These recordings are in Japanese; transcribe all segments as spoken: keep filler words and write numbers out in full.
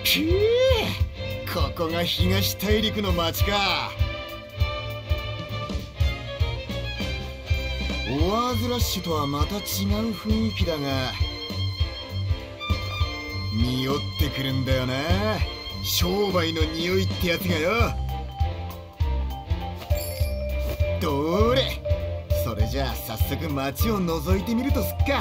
くぅ、ここが東大陸の町か。オアーズラッシュとはまた違う雰囲気だが、匂ってくるんだよな、商売の匂いってやつがよ。どれ、それじゃあ早速街を覗いてみるとすっか。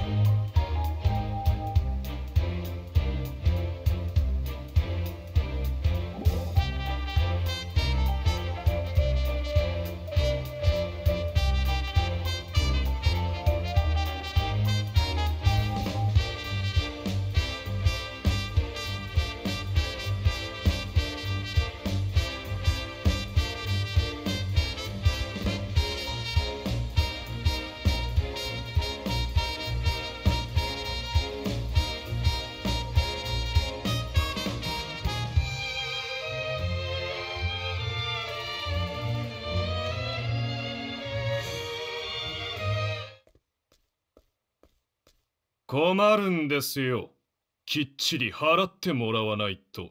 困るんですよ。きっちり払ってもらわないと。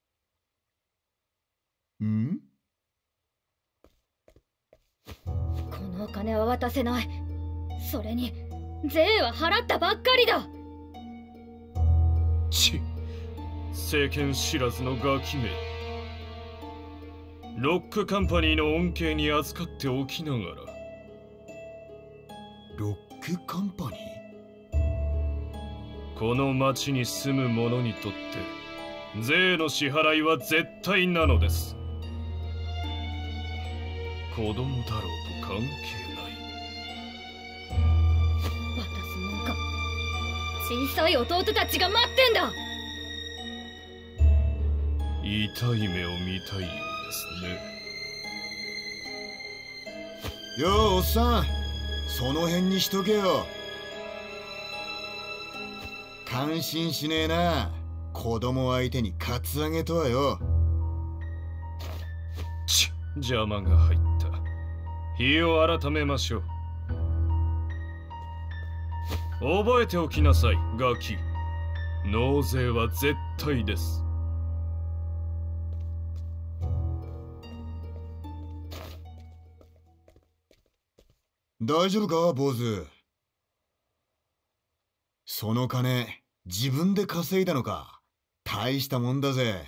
ん？ このお金は渡せない。それに税は払ったばっかりだ。 ち、世間知らずのガキめ。ロックカンパニーの恩恵に預かっておきながら。 ロックカンパニー？ この町に住む者にとって税の支払いは絶対なのです。子供だろうと関係ない。 渡すもんか。小さい弟たちが待ってんだ。 痛い目を見たいようですね。ようおっさん、その辺にしとけよ。感心しねえな、子供相手にカツアゲとはよ。 ち、邪魔が入った。日を改めましょう。覚えておきなさい、ガキ。納税は絶対です。 大丈夫か、坊主。その金自分で稼いだのか。大したもんだぜ。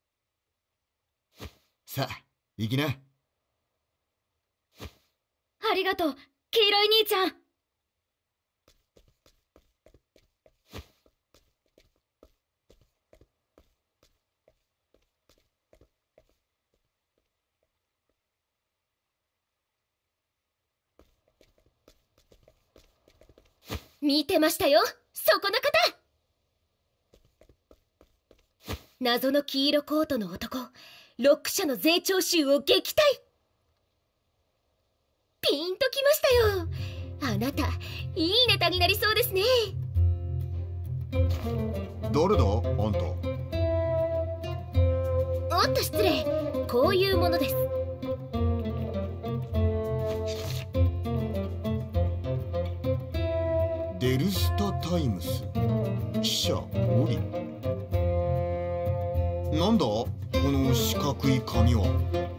さあ、行きな。 ありがとう、黄色い兄ちゃん。見てましたよ、そこの方。謎の黄色コートの男、ロック社の税徴収を撃退。ピンときましたよ。あなた、いいネタになりそうですね。 誰だ、あんた。 おっと失礼、こういうものです。 デルスタタイムス記者オリ。なんだこの四角い紙は。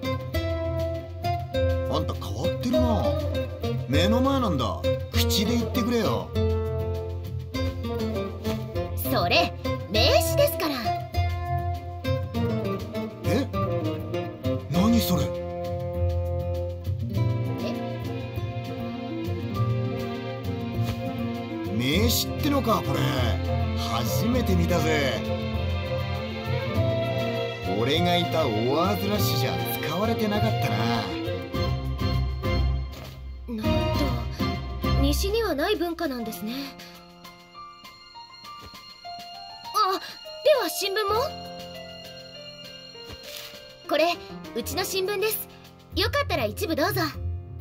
あんた変わってるな。目の前なんだ、口で言ってくれよ。 それ名刺ですから。 え、何それ。名刺ってのか、これ初めて見たぜ。俺がいたオアーズラッシュじゃ使われてなかったな。 なんと西にはない文化なんですね。あ、では新聞も。これうちの新聞です。よかったら一部どうぞ。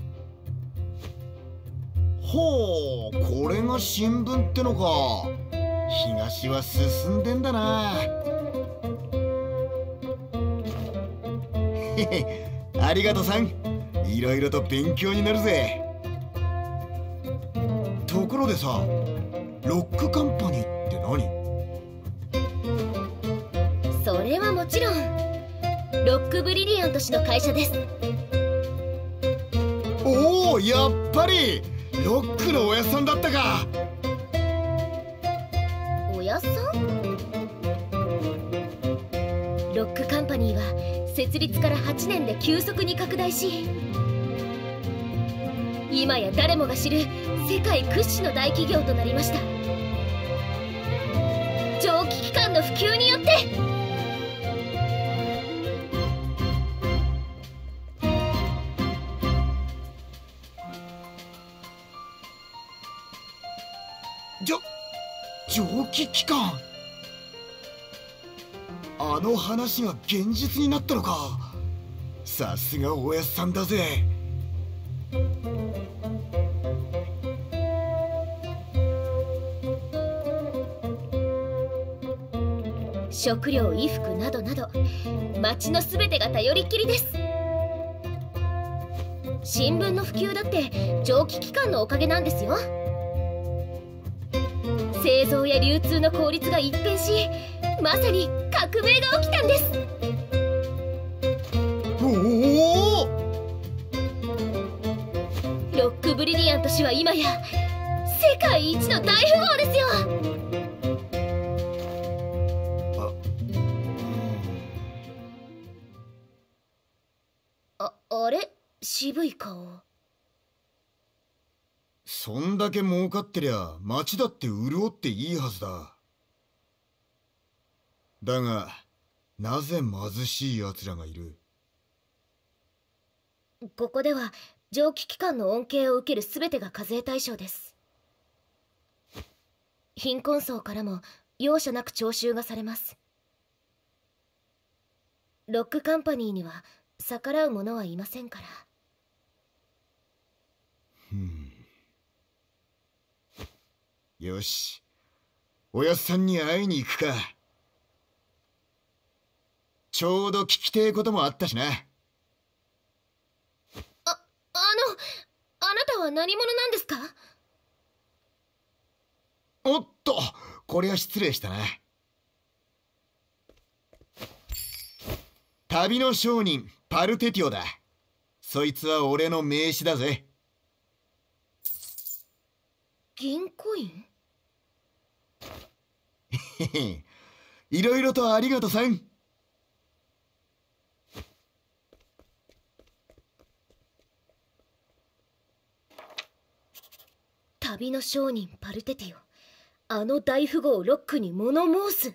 ほう、これが新聞ってのか。東は進んでんだな。へへ、ありがとさん。いろいろと勉強になるぜ。ところでさ、ロックカンパニーって何？ れはもちろんロックブリリアント氏の会社です。 おお、やっぱりロックのおやっさんだったか。 おやっさん？ロックカンパニーは設立からはちねんで急速に拡大し、今や誰もが知る世界屈指の大企業となりました。蒸気機関の普及によって。 じょ蒸気機関、あの話が現実になったのか。さすがおやっさんだぜ。 食料、衣服などなど町の全てが頼りっきりです。新聞の普及だって蒸気機関のおかげなんですよ。製造や流通の効率が一変し、まさに革命が起きたんです。 おお、 ロックブリリアント氏は今や世界一の大富豪ですよ。あ、あれ、渋い顔。 そんだけ儲かってりゃ町だって潤っていいはずだ。だがなぜ貧しい奴らがいる？ ここでは蒸気機関の恩恵を受ける全てが課税対象です。貧困層からも容赦なく徴収がされます。ロックカンパニーには逆らう者はいませんから。 ふん、よし、おやっさんに会いに行くか。ちょうど聞きてえこともあったしな。あ、 あの、あなたは何者なんですか？ おっと、これは失礼したな。旅の商人パルテティオだ。そいつは俺の名刺だぜ。 銀コイン？ へへ、いろいろとありがとさん。 旅の商人パルテティオ、あの大富豪ロックに物申す。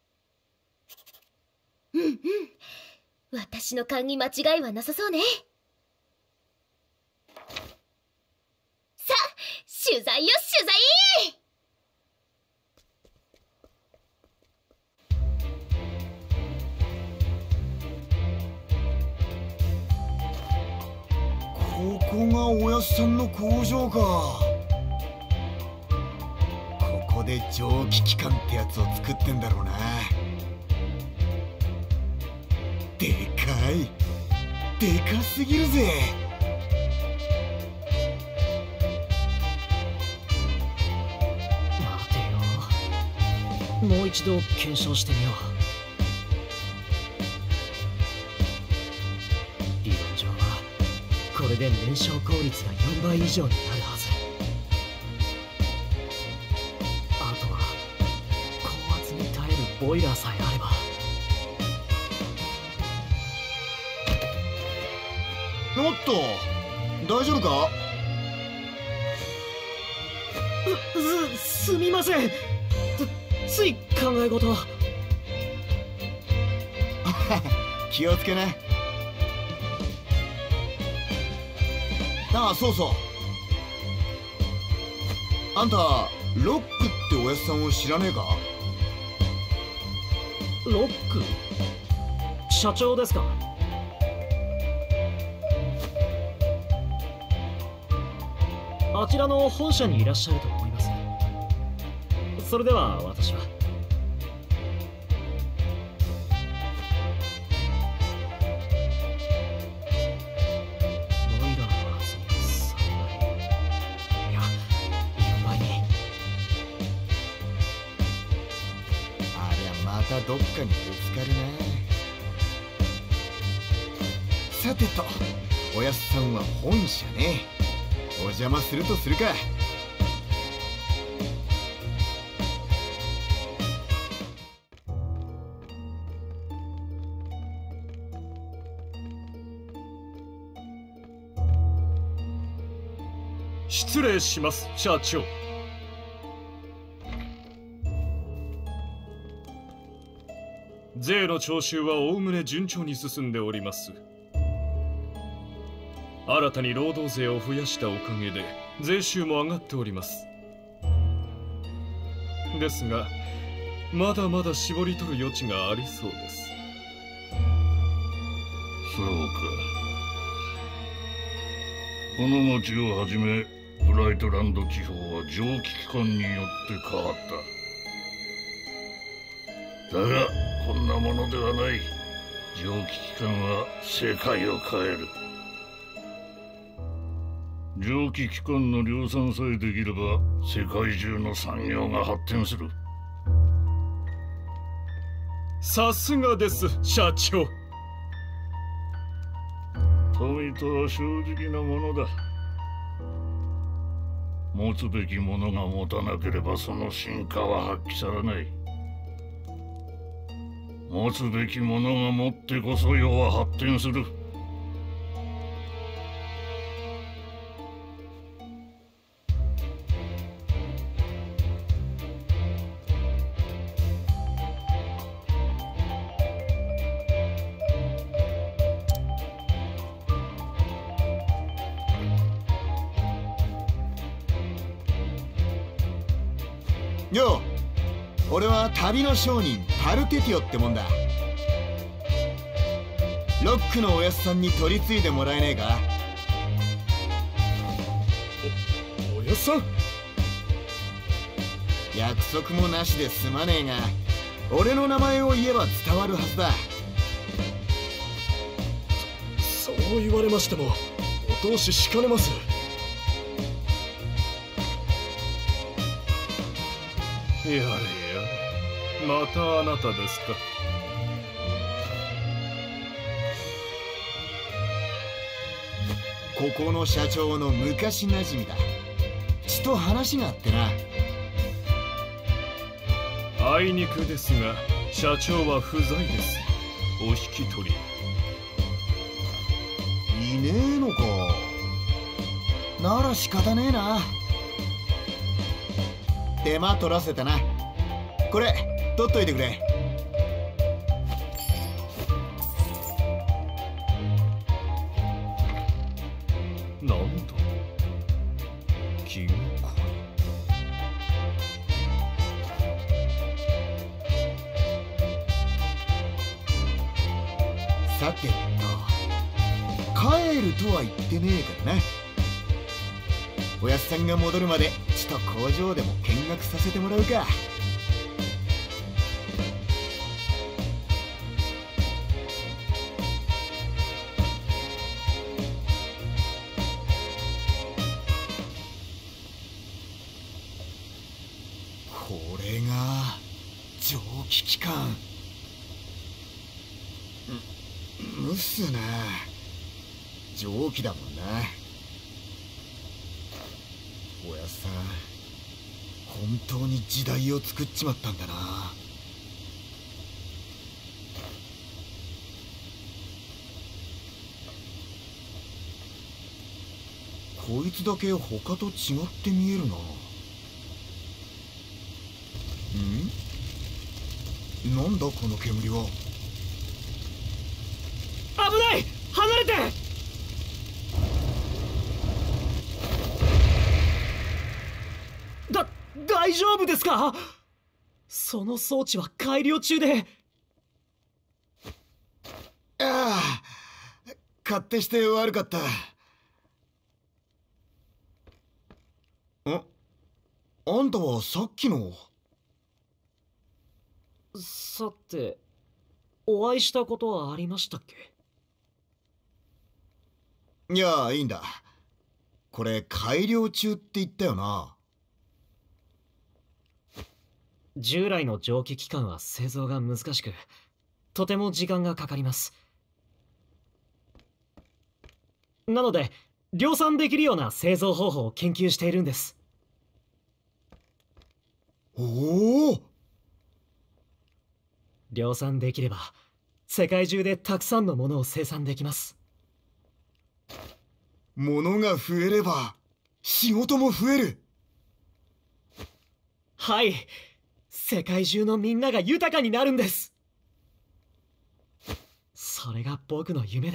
うんうん、私の勘に間違いはなさそうね。さあ、取材よ取材。 ここがおやっさんの工場か。ここで蒸気機関ってやつを作ってんだろうな。でかい、でかすぎるぜ。 待てよ、もう一度検証してみよう。理論上はこれで燃焼効率がよんばい以上になるはず。あとは高圧に耐えるボイラーさえあれば。 おっと、大丈夫か？ す、すみません。つ、つい考え事。 気をつけな。ああ、そうそう。あんたロックっておやっさんを知らねえか？ ロック？社長ですか？あちらの本社にいらっしゃると思います。それでは私は。ボイラーの圧にさんばい、いやよんばいに。 ありゃまたどっかにぶつかるな。さてと、おやすさんは本社ね。お邪魔するとするか。 失礼します、社長。税の徴収はおおむね順調に進んでおります。新たに労働税を増やしたおかげで税収も上がっております。ですがまだまだ絞り取る余地がありそうです。 そうか。この町をはじめブライトランド地方は蒸気機関によって変わった。だがこんなものではない。蒸気機関は世界を変える。蒸気機関の量産さえできれば世界中の産業が発展する。 さすがです社長。 富とは正直なものだ。持つべきものが持たなければその真価は発揮されない。持つべきものが持ってこそ世は発展する。 よう、俺は旅の商人パルテティオってもんだ。ロックのおやすさんに取り継いでもらえねえか。 お、おやすさん。 約束もなしですまねえが、俺の名前を言えば伝わるはずだ。 そう言われましてもお通ししかねます。やれやれ、またあなたですか。 ここの社長の昔なじみだ。ちと話があってな。 あいにくですが社長は不在です。お引き取り。 いねえのか。なら仕方ねえな。手間取らせたな。これ取っといてくれ。 なんだ金庫。 さてと、帰るとは言ってねえからな。おやすさんが戻るまでちと工場でも見学させてもらうか。これが蒸気機関。むすな。蒸気だもんな。おやさん、本当に時代を作っちまったんだな。こいつだけ他と違って見えるな。ん？なんだこの煙は。 危ない！離れて！だ、大丈夫ですか？その装置は改良中で。 ああ、勝手して悪かった。ん？あんたはさっきの。 さて、お会いしたことはありましたっけ？ いや、いいんだ。これ改良中って言ったよな。 従来の蒸気機関は製造が難しく、とても時間がかかります。なので量産できるような製造方法を研究しているんです。 おお。 量産できれば世界中でたくさんのものを生産できます。 物が増えれば仕事も増える。 はい、世界中のみんなが豊かになるんです。それが僕の夢です。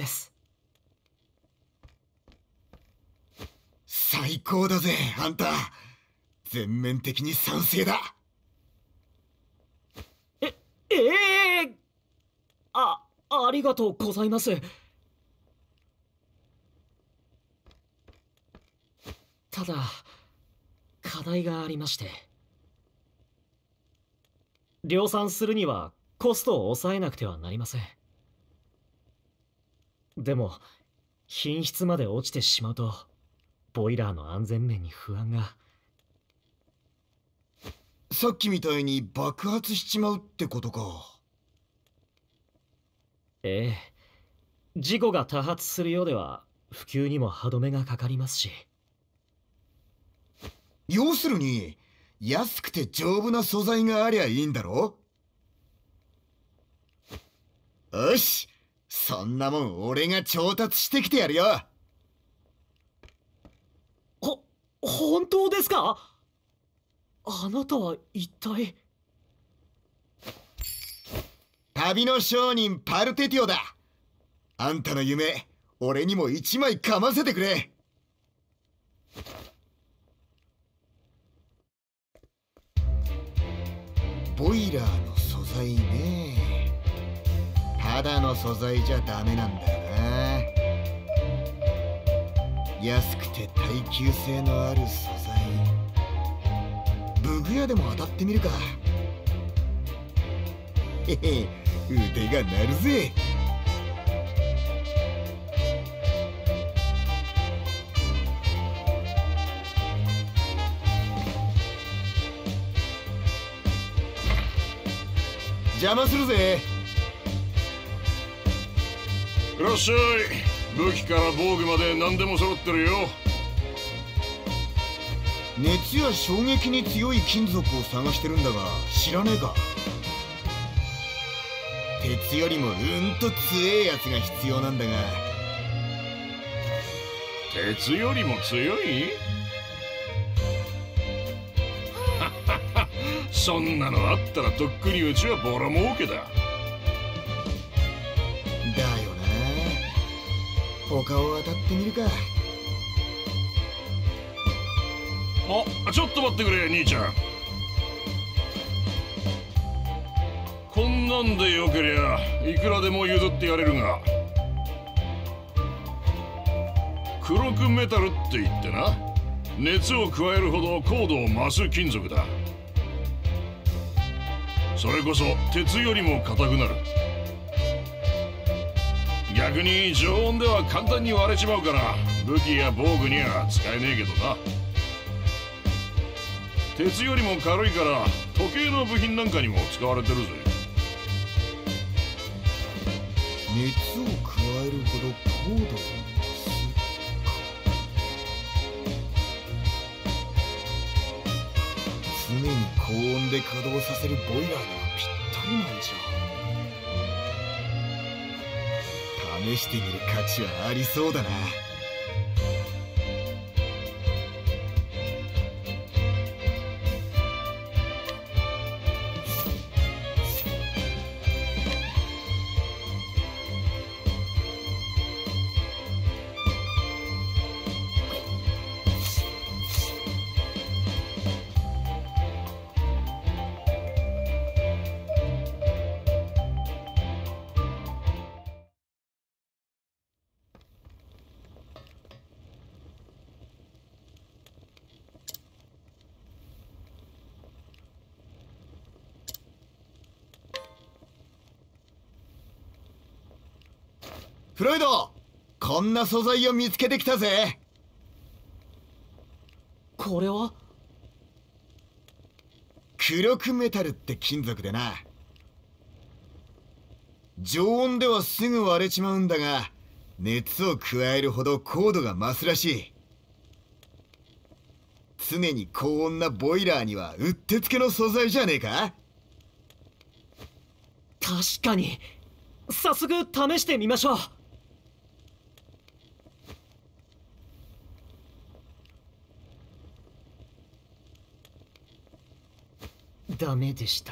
最高だぜ、あんた。全面的に賛成だ。 え、ええー、あ、ありがとうございます。ただ、課題がありまして。量産するにはコストを抑えなくてはなりません。でも、品質まで落ちてしまうと、ボイラーの安全面に不安が。 さっきみたいに爆発しちまうってことか。 ええ、事故が多発するようでは普及にも歯止めがかかりますし。 要するに安くて丈夫な素材がありゃいいんだろ。よし、そんなもん俺が調達してきてやるよ。 ほ、本当ですか？あなたは一体。 旅の商人パルテティオだ。あんたの夢、俺にも一枚かませてくれ。ボイラーの素材ね。ただの素材じゃダメなんだよな。安くて耐久性のある素材。ブグ屋でも当たってみるか。へへ、腕が鳴るぜ。邪魔するぜ。 いらっしゃい。武器から防具まで何でも揃ってるよ。 熱や衝撃に強い金属を探してるんだが知らねえか。鉄よりもうんと強えやつが必要なんだが。 鉄よりも強い？そんなのあったらとっくにうちはボロ儲けだ。だよな。他を当たってみるか。 あ、ちょっと待ってくれ兄ちゃん。こんなんでよけりゃいくらでも譲ってやれるが、黒くメタルって言ってな、熱を加えるほど高度を増す金属だ。それこそ鉄よりも硬くなる。逆に常温では簡単に割れちまうから武器や防具には使えねえけどな。鉄よりも軽いから時計の部品なんかにも使われてるぜ。 熱を加えるほど高度を増すか。常に高温で稼働させるボイラーにはぴったりなんじゃ。試してみる価値はありそうだな。フロイド、こんな素材を見つけてきたぜ。 これは？ 黒くメタルって金属でな。常温ではすぐ割れちまうんだが、熱を加えるほど高度が増すらしい。常に高温なボイラーにはうってつけの素材じゃねえか。 確かに。早速試してみましょう。ダメでした。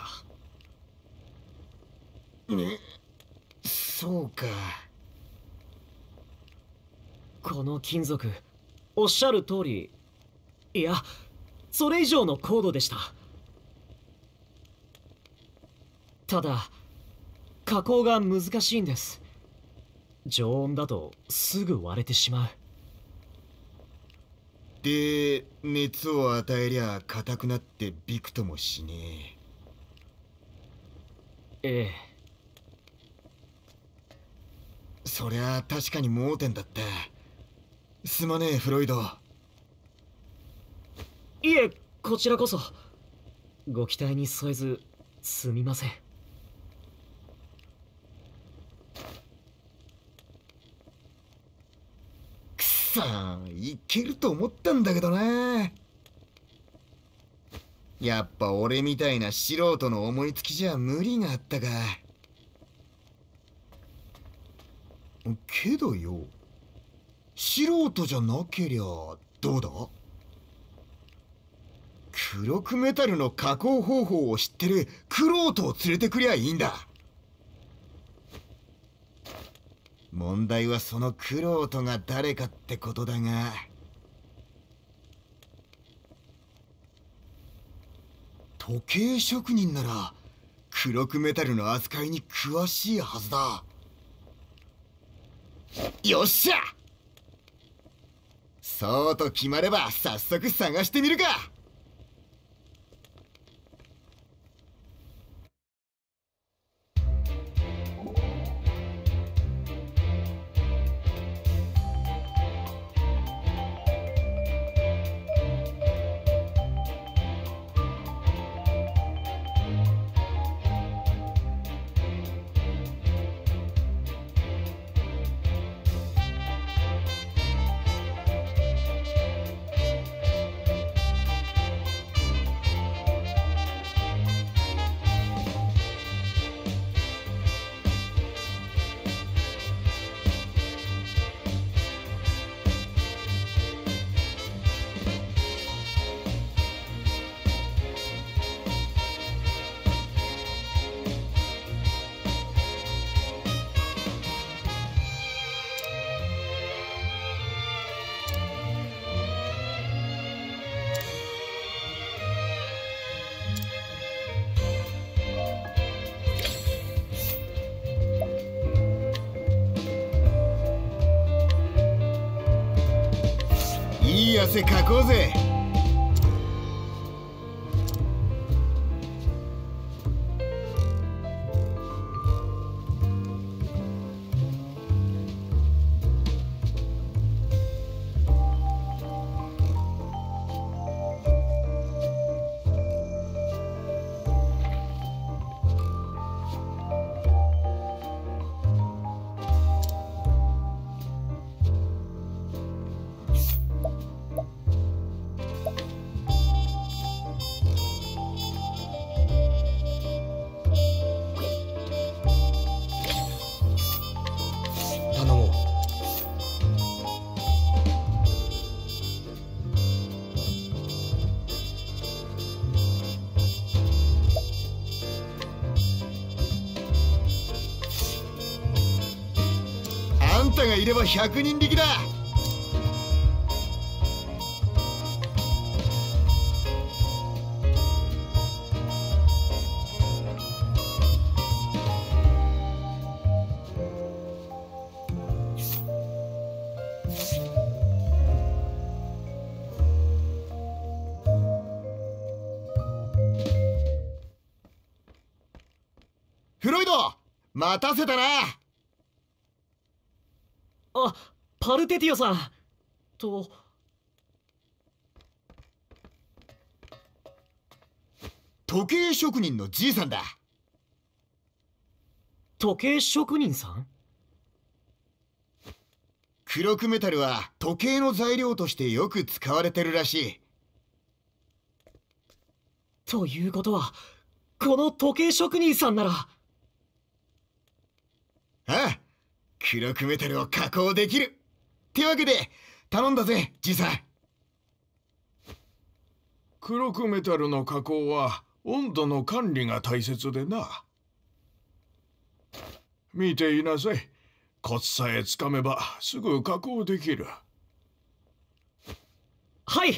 ね、そうか。 この金属、おっしゃる通り、いや、それ以上の高度でした。ただ、加工が難しいんです。常温だとすぐ割れてしまう。 で、熱を与えりゃ硬くなってびくともしねえ。ええ。 そりゃ確かに盲点だった。すまねえフロイド。 いえ、こちらこそ。ご期待に添えずすみません。 くそー、いけると思ったんだけどな。やっぱ俺みたいな素人の思いつきじゃ無理があったか。けどよ、素人じゃなけりゃどうだ？黒くメタルの加工方法を知ってるクロートを連れてくりゃいいんだ。問題はそのクロートが誰かってことだが、時計職人なら黒くメタルの扱いに詳しいはずだ。よっしゃ！そうと決まれば早速探してみるか。いい汗かこうぜ。あんたがいれば百人力だ。フロイド、待たせたな。 あ、パルテティオさんと。 時計職人のじいさんだ。 時計職人さん？ 黒くメタルは時計の材料としてよく使われてるらしい。 ということはこの時計職人さんなら。ああ、黒くメタルを加工できるってわけで頼んだぜ、じいさん。 黒くメタルの加工は温度の管理が大切でな。見ていなさい。コツさえつかめばすぐ加工できる。 はい。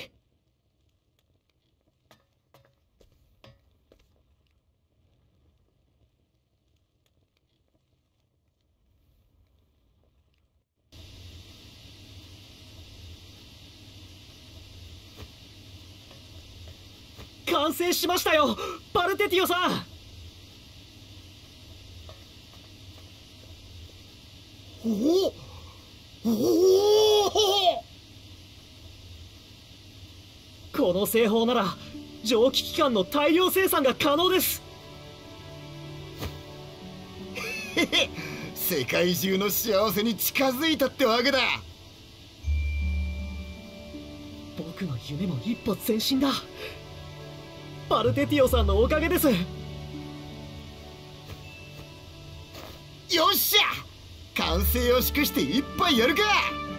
完成しましたよ、パルテティオさん。 おおおお、 この製法なら蒸気機関の大量生産が可能です。 へへ、世界中の幸せに近づいたってわけだ。 僕の夢も一歩前進だ。パルテティオさんのおかげです。 よっしゃ、完成を祝して一杯やるか。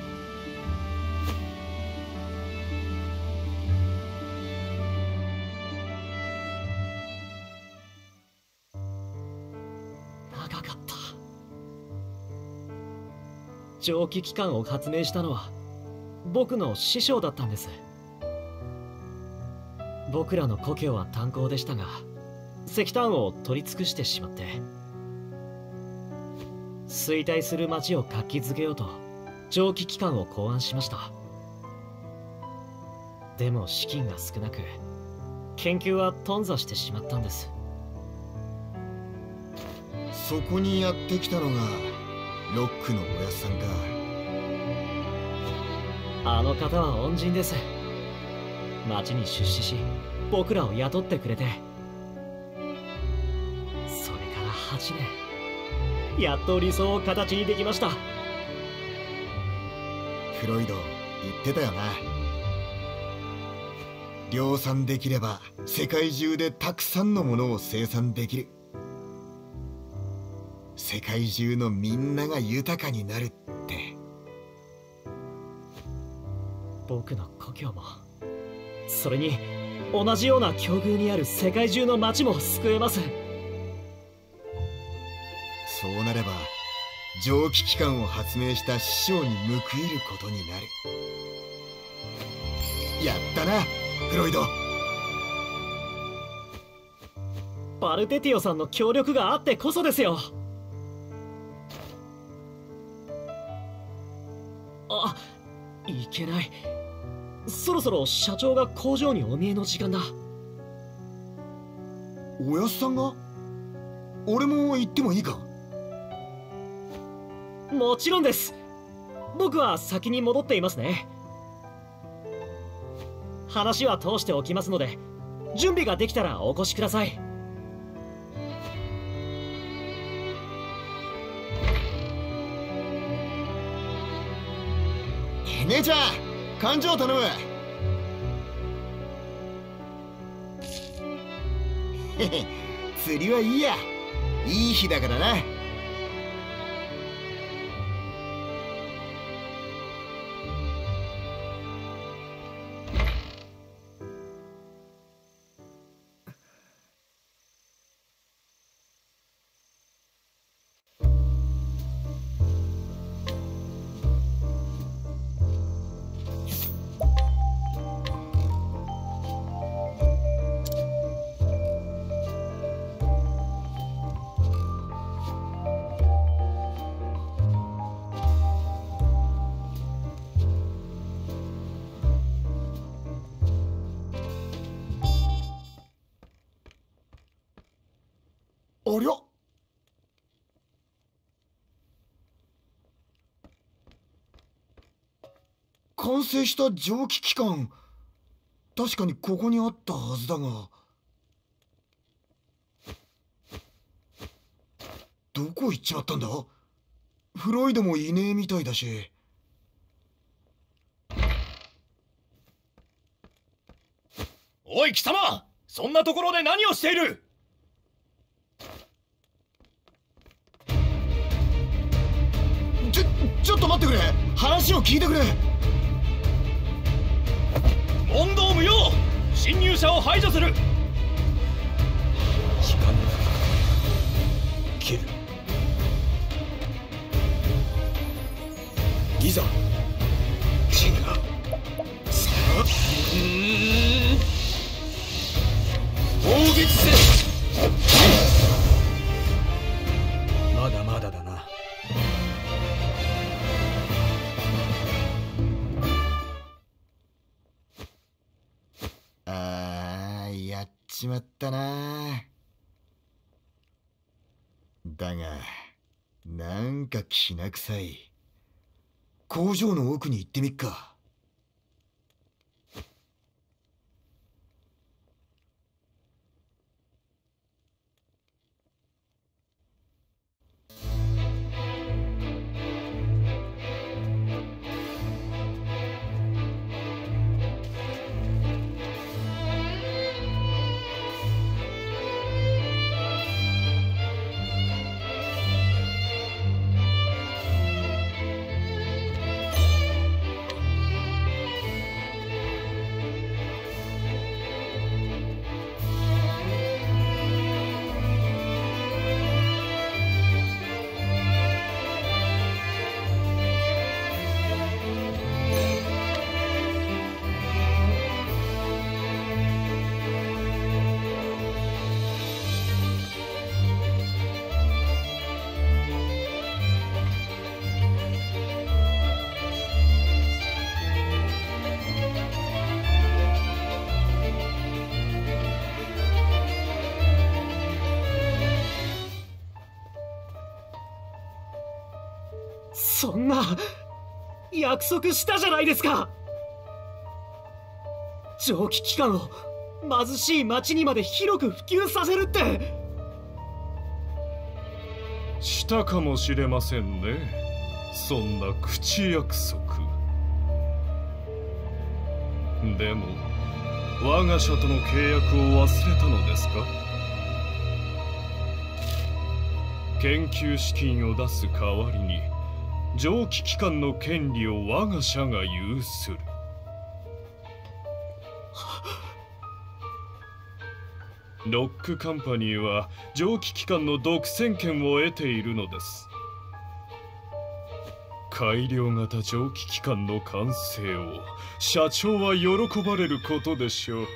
長かった。蒸気機関を発明したのは僕の師匠だったんです。僕らの故郷は炭鉱でしたが、石炭を取り尽くしてしまって衰退する町を活気づけようと蒸気機関を考案しました。でも資金が少なく研究は頓挫してしまったんです。 そこにやってきたのがロックのおやっさんか。 あの方は恩人です。町に出資し僕らを雇ってくれて、それからはちねん、やっと理想を形にできました。 フロイド言ってたよな。量産できれば世界中でたくさんのものを生産できる。世界中のみんなが豊かになるって。 僕の故郷も、それに同じような境遇にある世界中の町も救えます。 そうなれば蒸気機関を発明した師匠に報いることになる。やったな、フロイド。 パルテティオさんの協力があってこそですよ。あ、いけない。そろそろ社長が工場にお見えの時間だ。 おやっさんが？俺も行ってもいいか？ もちろんです。僕は先に戻っていますね。話は通しておきますので、準備ができたらお越しください。 姉ちゃん、勘定頼む。へへ、釣りはいいや。いい日だからな。ありゃ、完成した蒸気機関、確かにここにあったはずだが。 どこ行っちまったんだ？フロイドもいねえみたいだし。 おい貴様、そんなところで何をしている？ ちょ、ちょっと待ってくれ。話を聞いてくれ。 問答無用。侵入者を排除する。 時間切る。いざキングさあ砲撃せ。まだまだだな。 あー、やっちまったな。だがなんかきな臭い。工場の奥に行ってみっか。 そんな約束したじゃないですか。蒸気機関を貧しい町にまで広く普及させるって。 したかもしれませんね、そんな口約束。でも我が社との契約を忘れたのですか？研究資金を出す代わりに蒸気機関の権利を我が社が有する。ロックカンパニーは蒸気機関の独占権を得ているのです。改良型蒸気機関の完成を社長は喜ばれることでしょ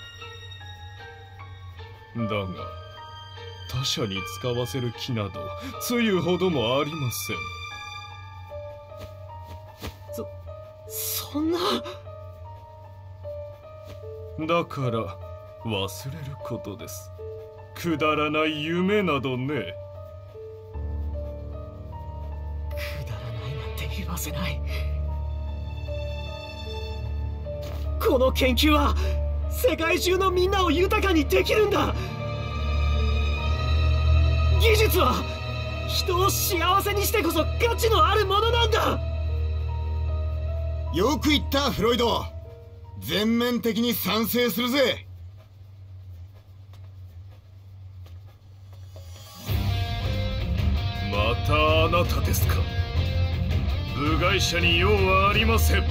う。だが他社に使わせる気などつゆほどもありません。 そんな。 だから忘れることです。くだらない夢などね。 くだらないなんて言わせない。この研究は世界中のみんなを豊かにできるんだ。技術は人を幸せにしてこそ価値のあるものなんだ。 よく言ったフロイド。全面的に賛成するぜ。 またあなたですか。部外者に用はありません。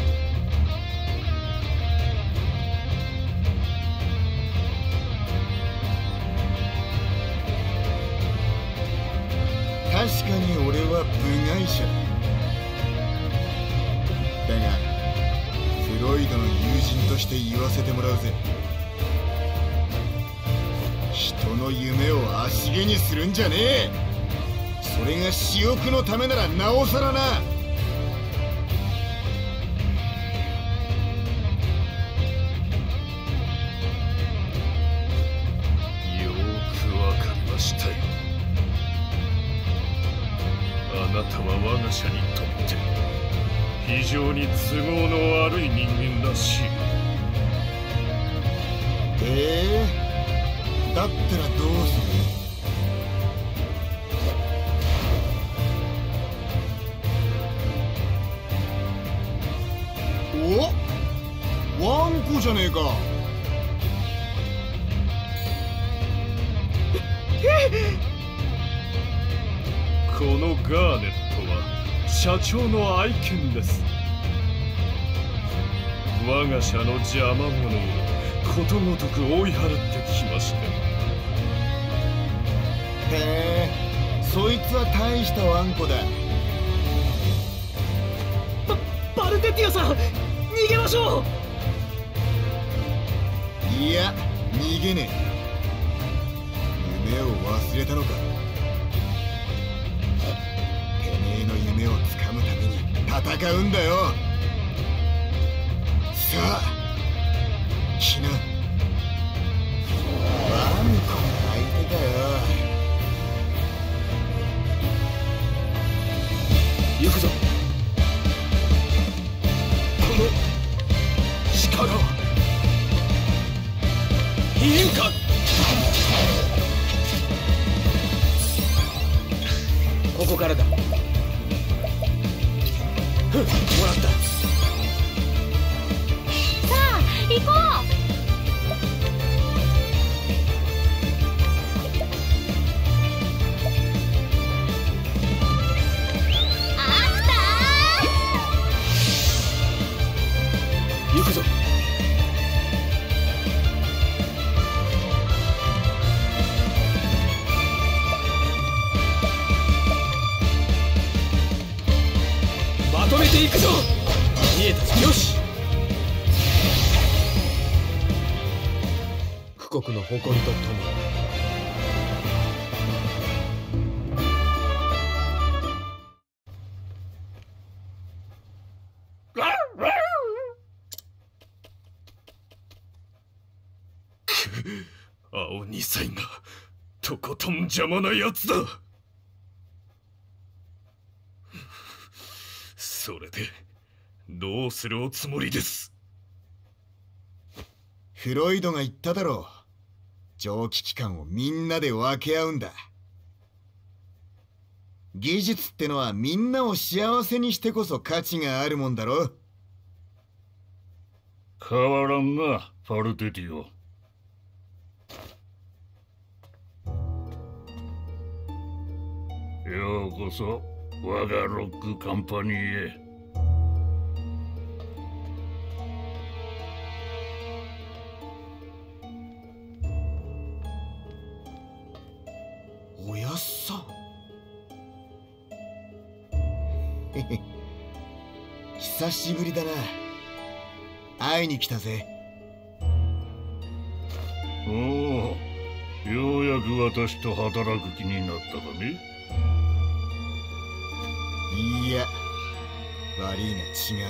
確かに俺は部外者だ。だがフロイドの友人として言わせてもらうぜ。人の夢を足毛にするんじゃねえ。それが私欲のためならなおさらな。 よくわかりましたよ。あなたは我が社にとって非常に都合の悪い人間らしい。 ええー、だったらどうする？ ワンコじゃねえか。 このガーネットは社長の愛犬です。我が社の邪魔者をことごとく追い払ってきまして。 へえ、そいつは大したワンコだ。 ババルテティアさん、逃げましょう。いや、逃げねえ。夢を忘れたのか。てめえの夢をつかむために戦うんだよ。さあ来な。ワンコの相手だよ。 行くぞ。この力はいいんか。ここからだ。ふん、もらった。 さあ行こう。アクター行くぞ。まとめていくぞ。見えたぞ。よし。富国の誇りとともに。 青二歳がとことん邪魔なやつだ。それでどうするおつもりです？ フロイドが言っただろう。蒸気機関をみんなで分け合うんだ。技術ってのはみんなを幸せにしてこそ価値があるもんだろ。 変わらんな、パルテティオ。ようこそ我がロックカンパニーへ。 おやっさん。へへ、久しぶりだな。会いに来たぜ。 おお、ようやく私と働く気になったかね。 いや、悪いが違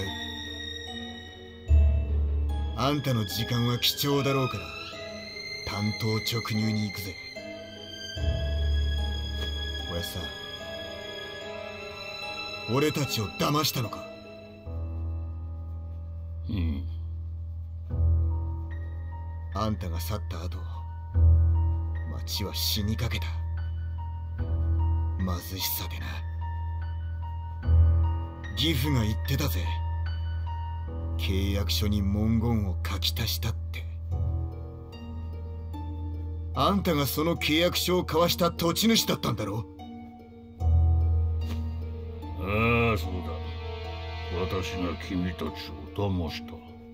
う。あんたの時間は貴重だろうから単刀直入に行くぜ。おやっさん、俺たちを騙したのか？ うん。 あんたが去った後、町は死にかけた。貧しさでな。義父が言ってたぜ。契約書に文言を書き足したって。あんたがその契約書を交わした土地主だったんだろ？ ああ、そうだ。私が君たちを騙した。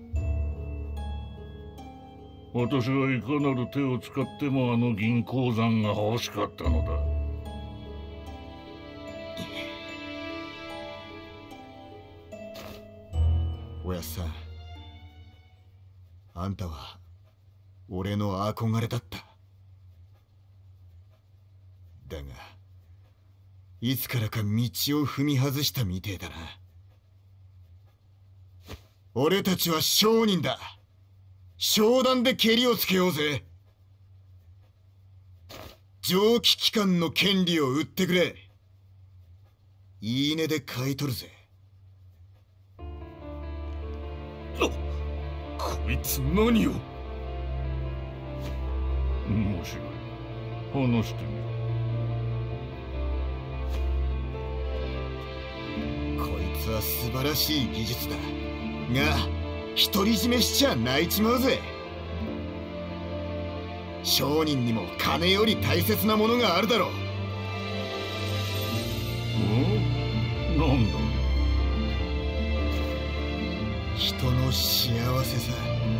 私はいかなる手を使ってもあの銀鉱山が欲しかったのだ。 おやっさん、あんたは俺の憧れだった。だがいつからか道を踏み外したみてえだな。俺たちは商人だ。商談でケリをつけようぜ。蒸気機関の権利を売ってくれ。いいねで買い取るぜ。 こいつ何を？ 面白い。話してみろ。 こいつは素晴らしい技術だが、 独り占めしちゃ泣いちまうぜ。商人にも金より大切なものがあるだろう。 ん？なんだ？ 人の幸せさ。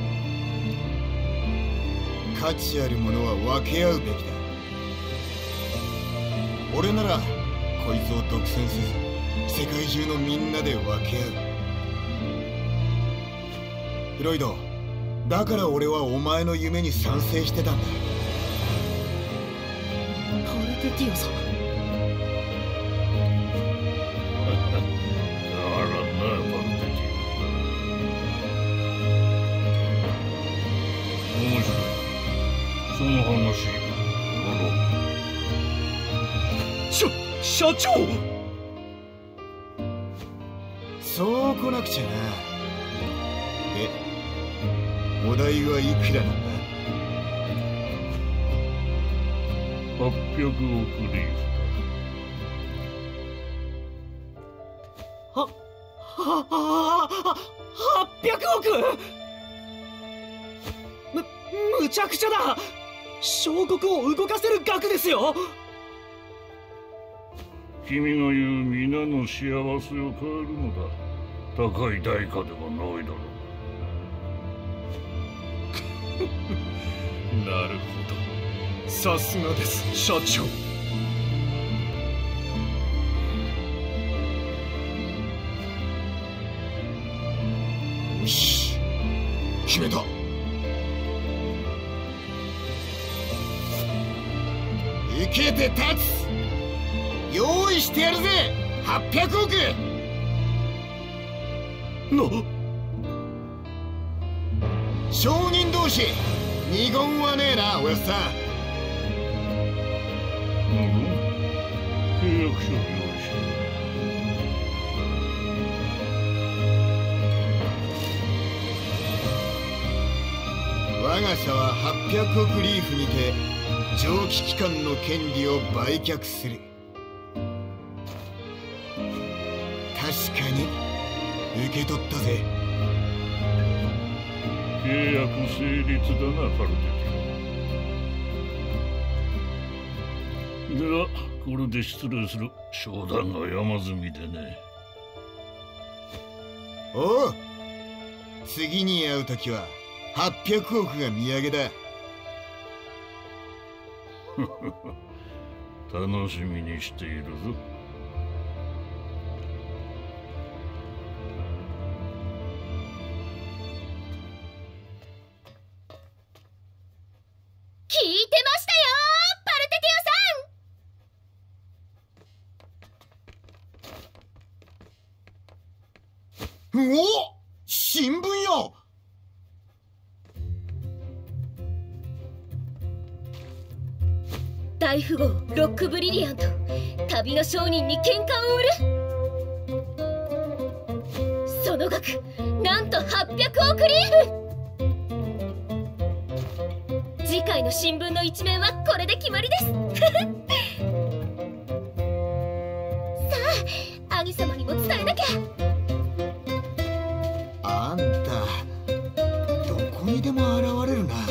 価値あるものは分け合うべきだ。俺ならこいつを独占せず世界中のみんなで分け合う。フロイド、だから俺はお前の夢に賛成してたんだ。 パルテティオさん。 変わらんな、パルテティオ。面白い。その話、乗ろう。 しゃ、社長！ そう来なくちゃな。で、お代はいくらなんだ？ はっぴゃくおくリーフは、は、は、は、はっぴゃくおく！む、むちゃくちゃだ！小国を動かせる額ですよ！ だ。君が言う皆の幸せを変えるのだ。高い代価ではないだろう。 なるほど。さすがです、社長。 よし、決めた。受けて立つ。用意してやるぜ、はっぴゃくおく。 な、 商人同士二言はねえな、おやっさん。 うん、契約書を用意して。 我が社ははっぴゃくおくリーフにて蒸気機関の権利を売却する。確かに受け取ったぜ。 契約成立だな、パルテティオ。ではこれで失礼する。商談が山積みでね。 おう、次に会う時ははっぴゃくおくが土産だ。 楽しみにしているぞ。 聞いてましたよ、パルテティオさん。 おお、新聞よ。 大富豪ロックブリリアント、旅の商人に喧嘩を売る。その額なんとはっぴゃくおくリーフ。次回の新聞の一面はこれで決まりです。さあ、兄様にも伝えなきゃ。 あんたどこにでも現れるな。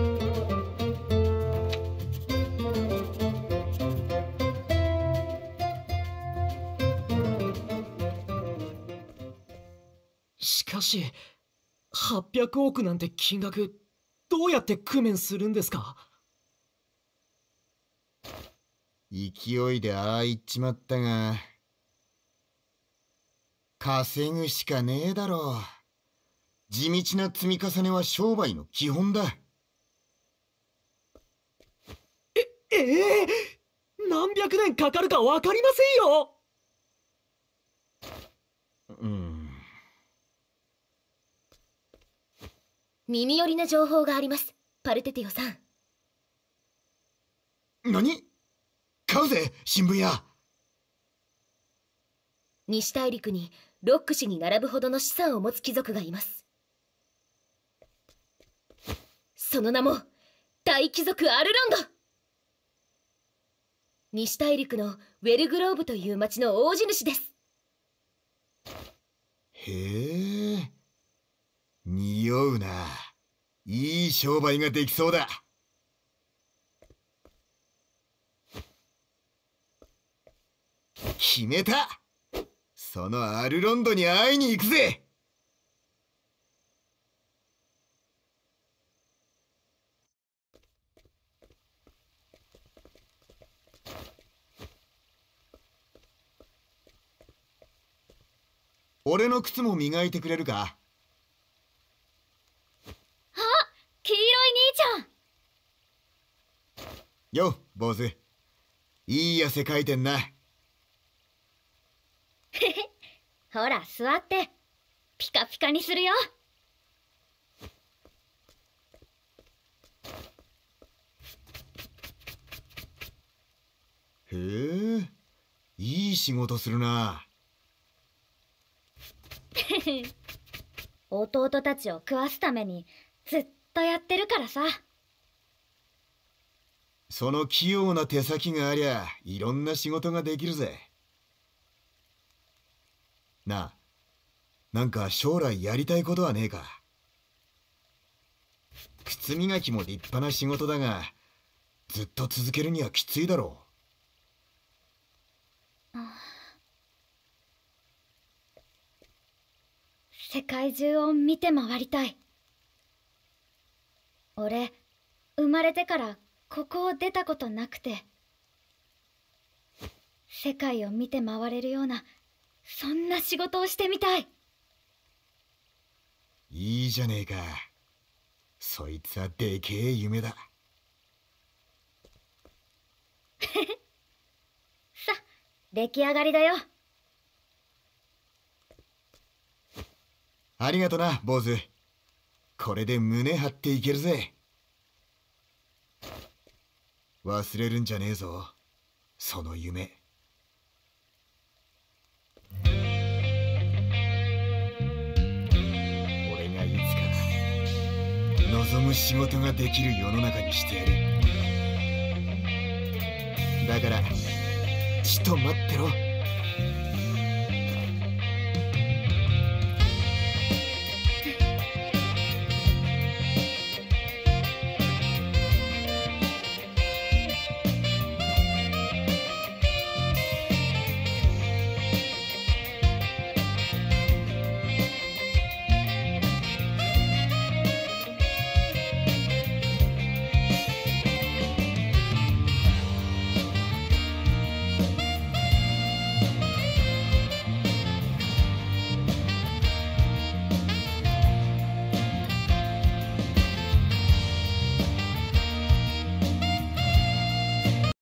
しかしはっぴゃくおくなんて金額どうやって工面するんですか？ 勢いでああ言っちまったが、稼ぐしかねえだろう。地道な積み重ねは商売の基本だ。 えええ、何百年かかるか分かりませんよ。 うん。 耳寄りな情報があります、パルテティオさん。 何？買うぜ、新聞屋。 西大陸にロック氏に並ぶほどの資産を持つ貴族がいます。その名も大貴族アルロンド。西大陸のウェルグローブという町の大地主です。 へえ、 匂うな。いい商売ができそうだ。決めた。そのアルロンドに会いに行くぜ。俺の靴も磨いてくれるか？ あ、黄色い兄ちゃん。 よ、坊主。いい汗かいてんな。 へへ、ほら座ってピカピカにするよ。 へえ、いい仕事するな。 弟たちを食わすためにずっとやってるからさ。 その器用な手先がありゃいろんな仕事ができるぜ。なあ、なんか将来やりたいことはねえか？靴磨きも立派な仕事だが、ずっと続けるにはきついだろう。 世界中を見て回りたい。俺、生まれてからここを出たことなくて、世界を見て回れるようなそんな仕事をしてみたい。 いいじゃねえか。そいつはでけえ夢だ。 さ、出来上がりだよ。 ありがとな、坊主。これで胸張っていけるぜ。忘れるんじゃねえぞ、その夢。俺がいつか望む仕事ができる世の中にしてやる。だからちと待ってろ。